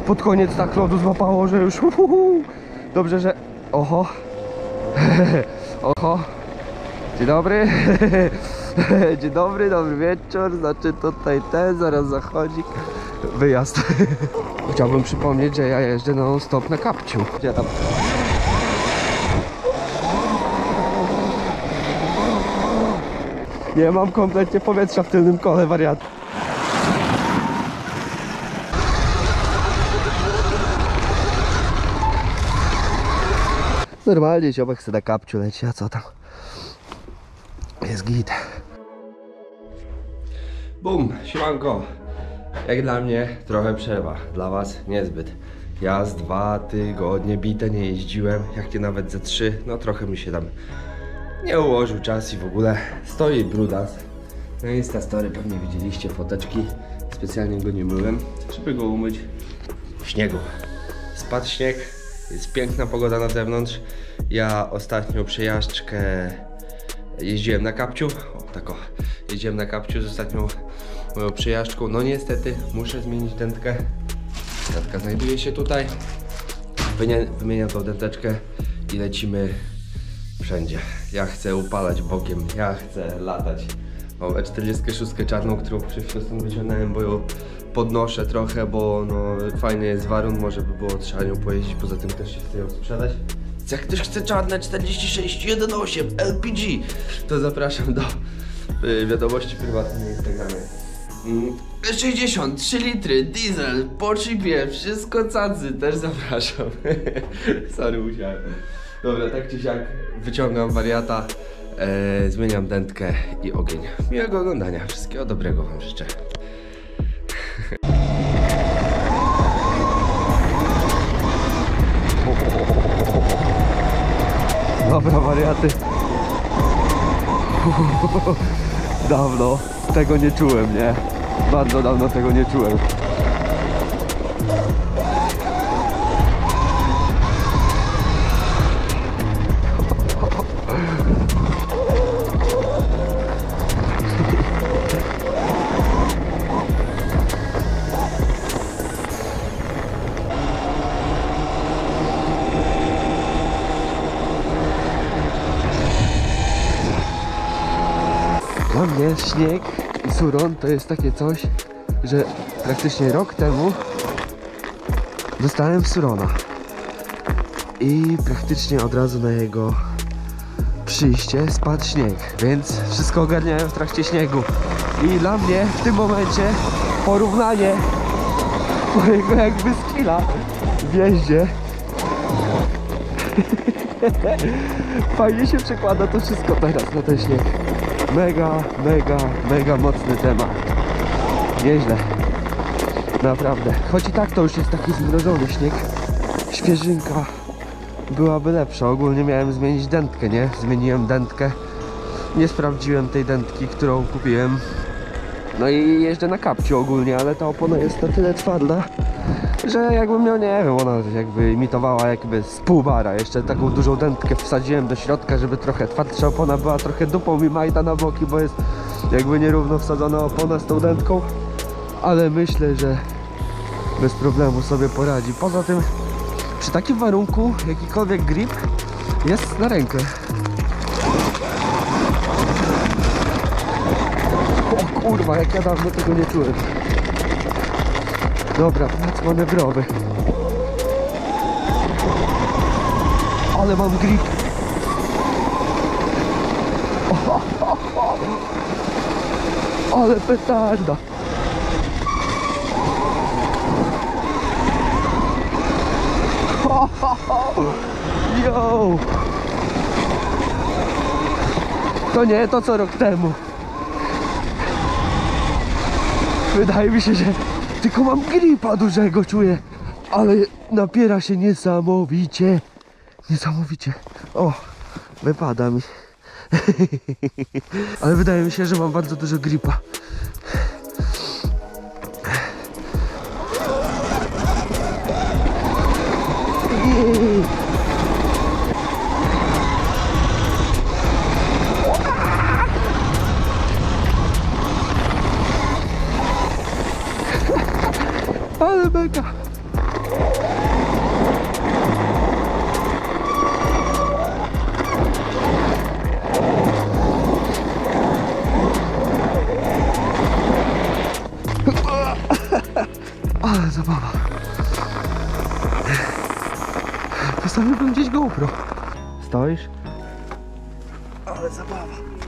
pod koniec tak lodu złapało, że już dobrze, że... Oho. Oho. Dzień dobry. Dzień dobry, dobry wieczór. Znaczy tutaj zaraz zachodzi wyjazd. Chciałbym przypomnieć, że ja jeżdżę non stop na kapciu. Gdzie tam? Nie mam kompletnie powietrza w tylnym kole, wariat. Normalnie ziomek chce na kapciu leci, a co tam? Jest git. Bum, siemanko. Jak dla mnie trochę przerwa, dla was niezbyt. Ja z 2 tygodnie bite nie jeździłem, jak nie nawet ze 3, no trochę mi się tam nie ułożył czas i w ogóle stoi brudas. Na Instastory pewnie widzieliście foteczki, specjalnie go nie myłem, żeby go umyć w śniegu. Spadł śnieg, jest piękna pogoda na zewnątrz. Ja ostatnią przejażdżkę jeździłem na kapciu, o tak o, jeździłem na kapciu z ostatnią moją przejażdżką. No niestety muszę zmienić dętkę. Dętka znajduje się tutaj. Wymieniam tą dęteczkę i lecimy wszędzie. Ja chcę upalać bokiem, ja chcę latać. Mam E46 czarną, którą przed chwilą wyciągnąłem, bo ją podnoszę trochę, bo no fajny jest warun, może by było trzeba nią pojeździć, poza tym też się chce ją sprzedać. Jak ktoś chce czarne 4618 LPG, to zapraszam do wiadomości prywatnej na Instagramie. 63 litry, diesel, po chipie, wszystko cacy, też zapraszam. Sorry, musiałem. Dobra, tak czy siak wyciągam wariata, zmieniam dętkę i ogień. Miłego oglądania, wszystkiego dobrego wam życzę. Dobra, wariaty. Dawno tego nie czułem, nie? Bardzo dawno tego nie czułem. Dla mnie śnieg i suron to jest takie coś, że praktycznie rok temu dostałem surona i praktycznie od razu na jego przyjście spadł śnieg, więc wszystko ogarniałem w trakcie śniegu i dla mnie w tym momencie porównanie mojego jakby skilla w jeździe fajnie się przekłada to wszystko teraz na ten śnieg. Mega mocny temat. Nieźle. Naprawdę. Choć i tak to już jest taki zmrożony śnieg. Świeżynka byłaby lepsza. Ogólnie miałem zmienić dętkę, nie? Zmieniłem dętkę. Nie sprawdziłem tej dętki, którą kupiłem. No i jeżdżę na kapciu ogólnie, ale ta opona jest na tyle twarda, że jakbym miał, nie wiem, ona jakby imitowała jakby z pół bara. Jeszcze taką dużą dętkę wsadziłem do środka, żeby trochę twardsza opona była, trochę dupą mi majta na boki, bo jest jakby nierówno wsadzona opona z tą dętką. Ale myślę, że bez problemu sobie poradzi. Poza tym przy takim warunku jakikolwiek grip jest na rękę. O kurwa, jak ja dawno tego nie czułem. Dobra, plac manewrowy. Ale mam grip. Ale petarda. Yo. To nie to co rok temu. Wydaje mi się, że tylko mam gripa dużego czuję, ale napiera się niesamowicie. Niesamowicie. O, wypada mi. Ale wydaje mi się, że mam bardzo dużo gripa. Ale mega. Ale zabawa. Postawiłbym gdzieś GoPro. Stoisz? Ale zabawa.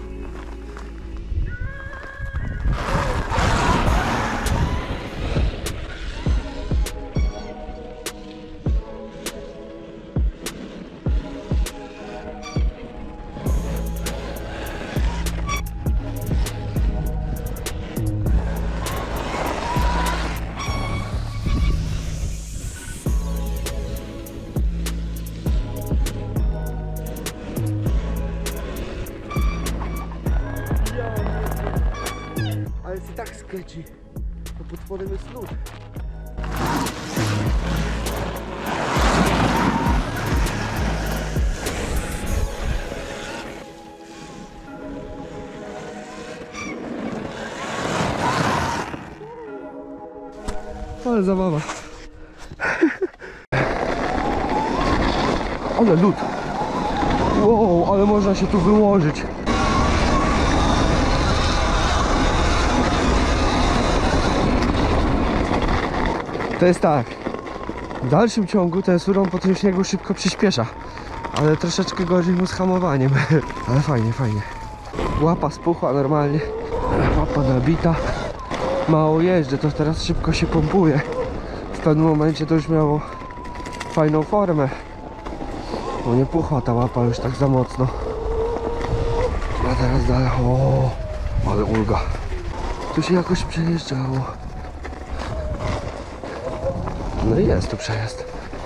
Ale jest i tak sketchy, to pod spodem jest lód. Ale zabawa. Ale lód. Wow, ale można się tu wyłożyć. To jest tak, w dalszym ciągu ten suron po tym śniegu szybko przyspiesza, ale troszeczkę gorzej mu z hamowaniem. Ale fajnie, fajnie. Łapa spuchła normalnie, łapa nabita. Mało jeżdżę, to teraz szybko się pompuje. W pewnym momencie to już miało fajną formę, bo nie puchła ta łapa już tak za mocno. A teraz dalej, o, ale ulga. Tu się jakoś przejeżdżało. No i jest tu przejazd.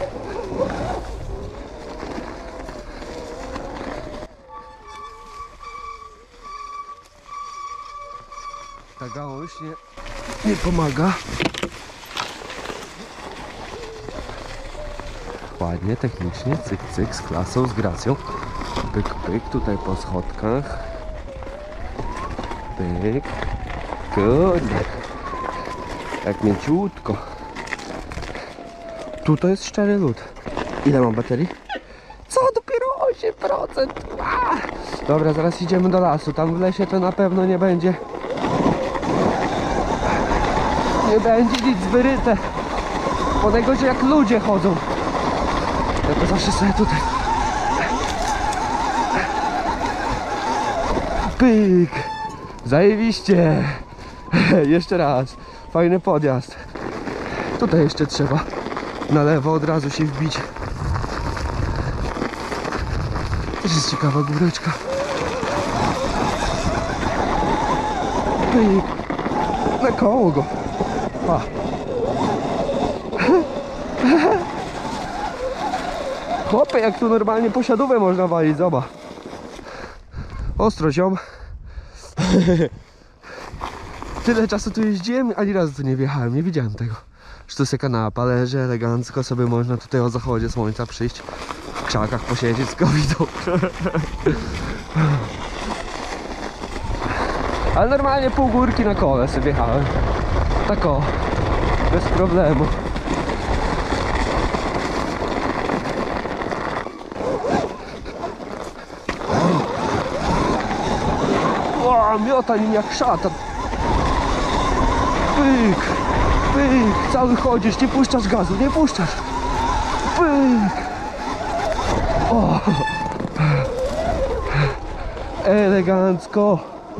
Ta gałąź nie pomaga. Ładnie, technicznie, cyk, cyk, z klasą, z gracją. Pyk, pyk, tutaj po schodkach. Pyk. Kurde. Jak mięciutko. Tutaj jest szczery lód. Ile mam baterii? Co? Dopiero 8%. Dobra, zaraz idziemy do lasu. Tam w lesie to na pewno nie będzie nic wyryte. Po najgorzej jak ludzie chodzą. Ja to zawsze sobie tutaj. Pyk. Zajebiście. Jeszcze raz. Fajny podjazd. Tutaj jeszcze trzeba na lewo od razu się wbić. Też jest ciekawa góreczka. Pyk. Na koło go. A. Chłopie, jak tu normalnie posiadówę można walić, zobacz. Ostro, ziom. Tyle czasu tu jeździłem, ani razu tu nie wjechałem, nie widziałem tego. Że tu sobie kanapa leży, elegancko sobie można tutaj o zachodzie słońca przyjść, w krzakach posiedzieć z kobietą. Ale normalnie pół górki na kole sobie wjechałem. Tak o, bez problemu. O, miota nim jak szatan. Pyk, pyk, cały chodzisz, nie puszczasz gazu, nie puszczasz. Pyk. O. Elegancko.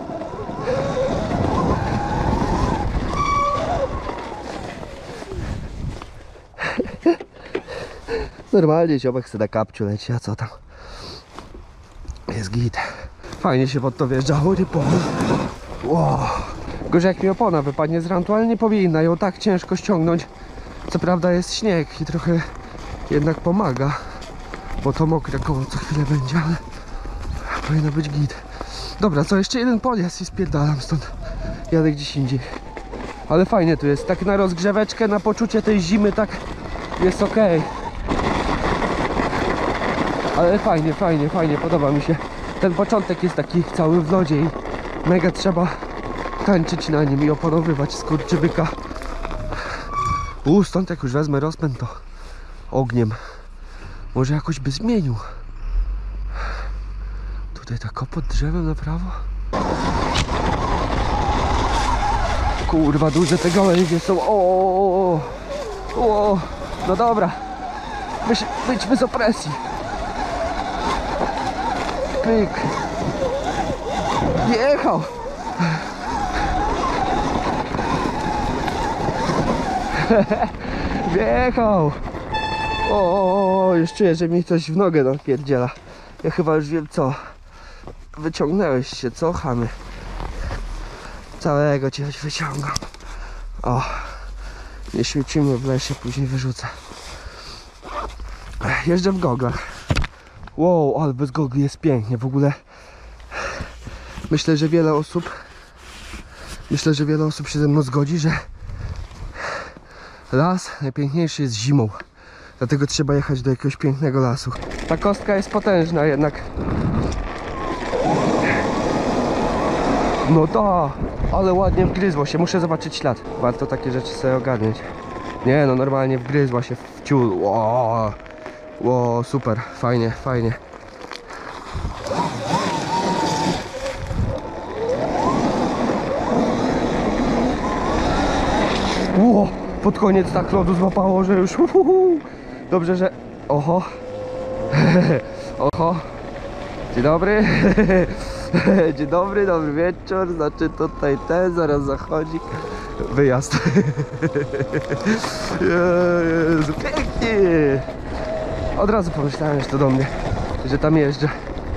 Normalnie ziomek chce na kapciu leci, a co tam? Jest git. Fajnie się pod to wjeżdżało, nie powiem. Wow. Gorzej jak mi opona wypadnie z rantu, ale nie powinna ją tak ciężko ściągnąć. Co prawda jest śnieg i trochę jednak pomaga, bo to mokre koło co chwilę będzie, ale powinno być git. Dobra, co jeszcze jeden podjazd i spierdalam stąd. Jadę gdzieś indziej. Ale fajnie tu jest, tak na rozgrzeweczkę, na poczucie tej zimy, tak jest ok. Ale fajnie, fajnie, fajnie, podoba mi się. Ten początek jest taki cały w lodzie i mega trzeba tańczyć na nim i oponowywać skurczybyka. Stąd jak już wezmę rozpęd, to ogniem. Może jakoś by zmienił. Tutaj tak pod drzewem na prawo. Kurwa, duże te gałęzie są. O, no dobra. Wyjdźmy z opresji. Pyk. Jechał. Wjechał. O, już czuję, że mi coś w nogę napierdziela. Ja chyba już wiem co. Wyciągnąłeś się, co, chamy? Całego cię wyciągam. O, nie śmiecimy w lesie, później wyrzucę. Jeżdżę w goglach. Wow, ale bez gogli jest pięknie. W ogóle myślę, że wiele osób się ze mną zgodzi, że las najpiękniejszy jest zimą. Dlatego trzeba jechać do jakiegoś pięknego lasu. Ta kostka jest potężna jednak. No to, ale ładnie wgryzło się. Muszę zobaczyć ślad. Warto takie rzeczy sobie ogarnąć. Nie no, normalnie wgryzła się w ciul. Ło, super, fajnie, fajnie. Ło, pod koniec tak lodu złapało, że już Dobrze, że... Oho. Oho. Dzień dobry. Dzień dobry, dobry wieczór. Znaczy tutaj zaraz zachodzi wyjazd. Jezu, pięknie. Od razu pomyślałem, że to do mnie, że tam jeżdżę.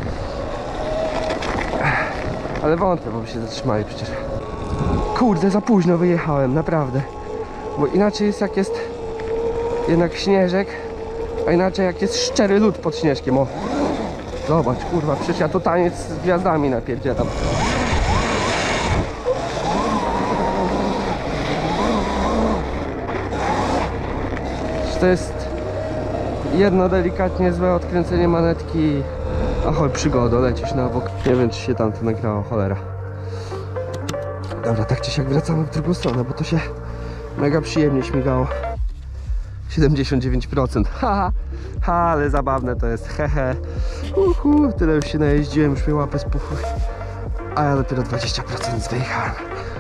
Ale wątpię, bo by się zatrzymali przecież. Kurde, za późno wyjechałem, naprawdę. Bo inaczej jest jak jest jednak śnieżek, a inaczej jak jest szczery lód pod śnieżkiem. O, zobacz, kurwa, przecież ja tu taniec z gwiazdami napierdzielam. To jest jedno delikatnie złe odkręcenie manetki. Ahoj, przygoda, lecisz na bok. Nie wiem, czy się tam to nagrało, cholera. Dobra, tak czy siak wracamy w drugą stronę, bo to się mega przyjemnie śmigało. 79%. Haha, ale zabawne to jest. Hehe. Tyle już się najeździłem, już mi łapy spuchły. A ja dopiero 20% wyjechałem.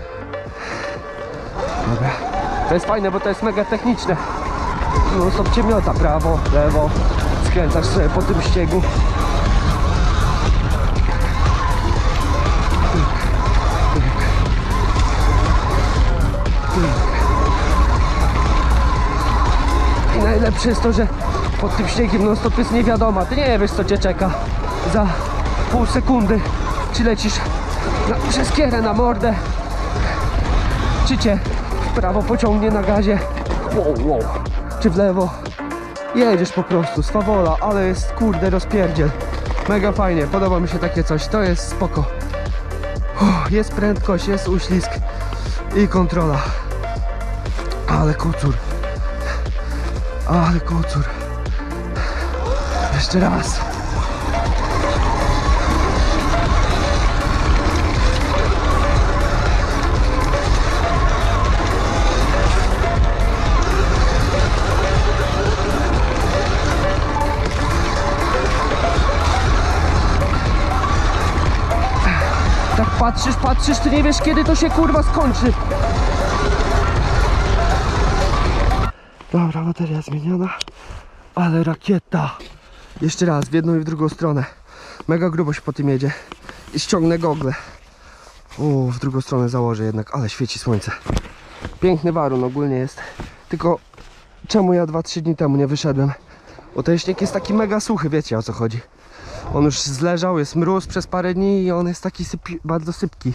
Dobra. To jest fajne, bo to jest mega techniczne. No stop cię miota, prawo, lewo. Skręcasz sobie po tym ściegu. I najlepsze jest to, że pod tym śniegiem non stop jest niewiadoma. Ty nie wiesz, co cię czeka. Za pół sekundy czy lecisz przez kierę na mordę, czy cię w prawo pociągnie na gazie, wow, czy w lewo. Jedziesz po prostu, swawola, ale jest kurde rozpierdziel. Mega fajnie, podoba mi się takie coś, to jest spoko. Jest prędkość, jest uślizg i kontrola. Ale kocur. Ale kocur. Jeszcze raz. Tak patrzysz, ty nie wiesz, kiedy to się kurwa skończy. Dobra, bateria zmieniona. Ale rakieta. Jeszcze raz, w jedną i w drugą stronę. Mega grubo się po tym jedzie. I ściągnę gogle. W drugą stronę założę jednak, ale świeci słońce. Piękny warun ogólnie jest. Tylko czemu ja 2-3 dni temu nie wyszedłem? Bo ten śnieg jest taki mega suchy, wiecie o co chodzi. On już zleżał, jest mróz przez parę dni i on jest taki bardzo sypki.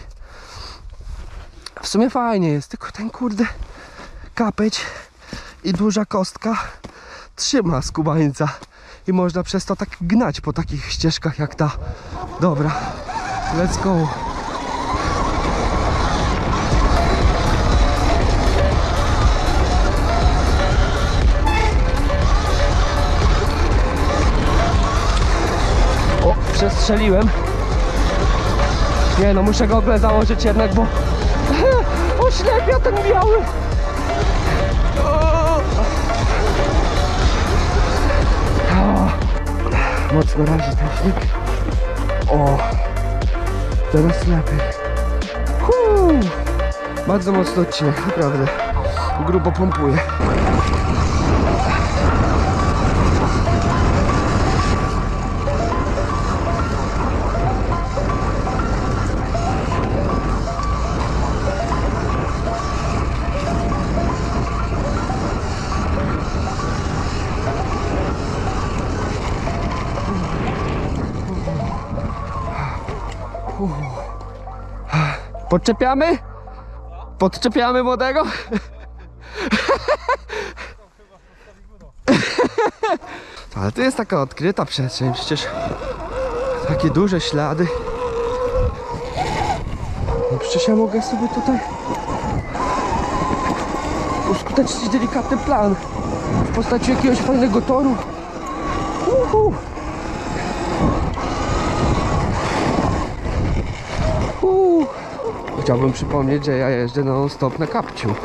W sumie fajnie jest, tylko ten kurde kapeć i duża kostka trzyma skubańca i można przez to tak gnać po takich ścieżkach jak ta. Dobra, let's go. O, przestrzeliłem. Nie no, muszę gogle założyć jednak, bo oślepia ten biały. Mocno razi ten śnieg. O, teraz lepiej. Bardzo mocno odcinek, naprawdę. Grubo pompuje. Podczepiamy? Podczepiamy młodego? Ale to jest taka odkryta przestrzeń, przecież takie duże ślady. No przecież ja mogę sobie tutaj uskutecznić delikatny plan w postaci jakiegoś fajnego toru. Chciałbym przypomnieć, że ja jeżdżę non-stop na kapciu.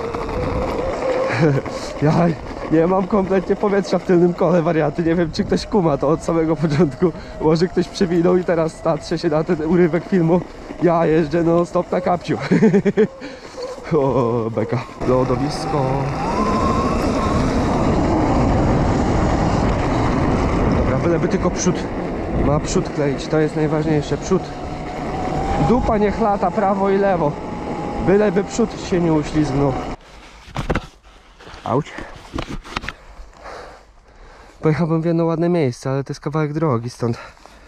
Ja nie mam kompletnie powietrza w tylnym kole, wariaty. Nie wiem, czy ktoś kuma to od samego początku. Może ktoś przewinął i teraz patrzę się na ten urywek filmu. Ja jeżdżę non-stop na kapciu. O, beka. Lodowisko. Dobra, byleby tylko przód. Ma przód kleić, to jest najważniejsze. Przód. Dupa niech lata prawo i lewo. Byleby przód się nie uślizgnął. Auć. Pojechałbym w jedno ładne miejsce, ale to jest kawałek drogi stąd.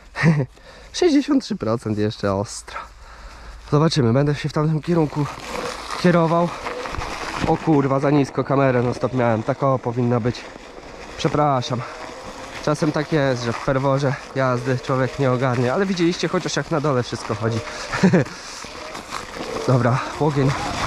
63% jeszcze ostro. Zobaczymy, będę się w tamtym kierunku kierował. O kurwa, za nisko kamerę no stop miałem. Taka powinna być. Przepraszam. Czasem tak jest, że w ferworze jazdy człowiek nie ogarnie, ale widzieliście chociaż jak na dole wszystko chodzi. Dobra, ogień